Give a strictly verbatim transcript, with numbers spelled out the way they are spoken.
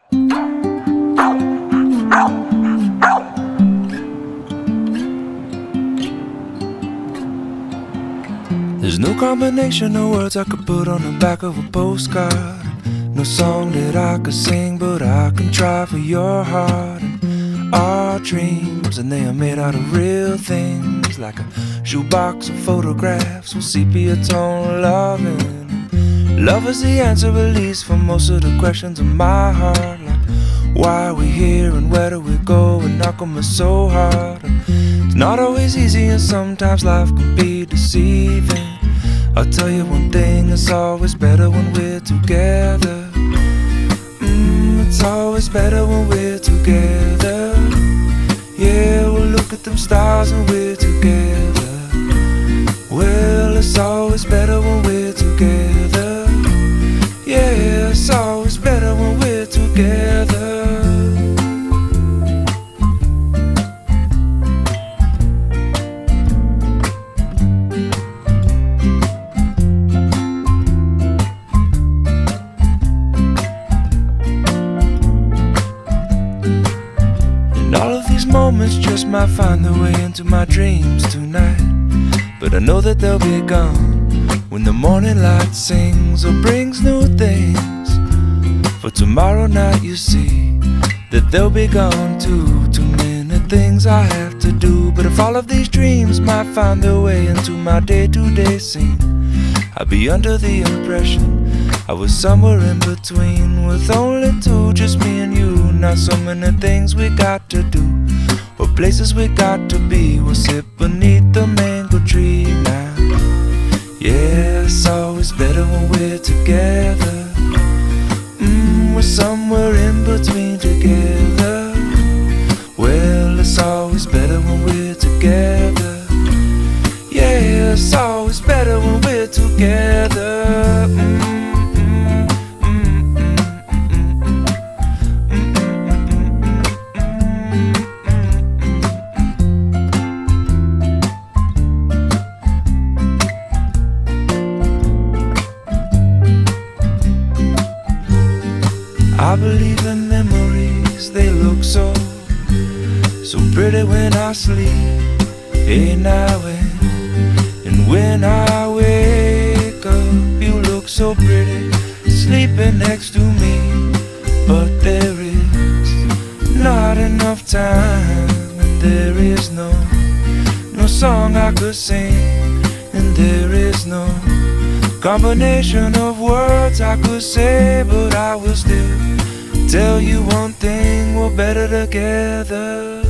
There's no combination of words I could put on the back of a postcard. No song that I could sing, but I can try for your heart. And our dreams, and they are made out of real things, like a shoebox of photographs with sepia tone loving. Love is the answer, at least, for most of the questions in my heart, like why are we here and where do we go, and how come it's so hard. And it's not always easy, and sometimes life can be deceiving. I'll tell you one thing, it's always better when we're together. Mm, it's always better when we're together. Yeah, we'll look at them stars and we're together. Well, it's always better when we're together. Yeah, it's always better when we're together. Moments just might find their way into my dreams tonight, but I know that they'll be gone when the morning light sings or brings new things. For tomorrow night you see that they'll be gone too. Too many things I have to do, but if all of these dreams might find their way into my day-to-day scene, I'd be under the impression I was somewhere in between, with only two, just me and you. Not so many things we got to do, or places we got to be. We'll sit beneath the mango tree now. Yeah, it's always better when we're together. Mm, we're somewhere in between together. Well, it's always better when we're together. Yeah, it's always better when we're together. Mm. I believe in memories, they look so, so pretty when I sleep. Hey now and, and when I wake up, you look so pretty, sleeping next to me. But there is not enough time, and there is no, no song I could sing, and there is no combination of words I could say, but I will still tell you one thing, we're better together.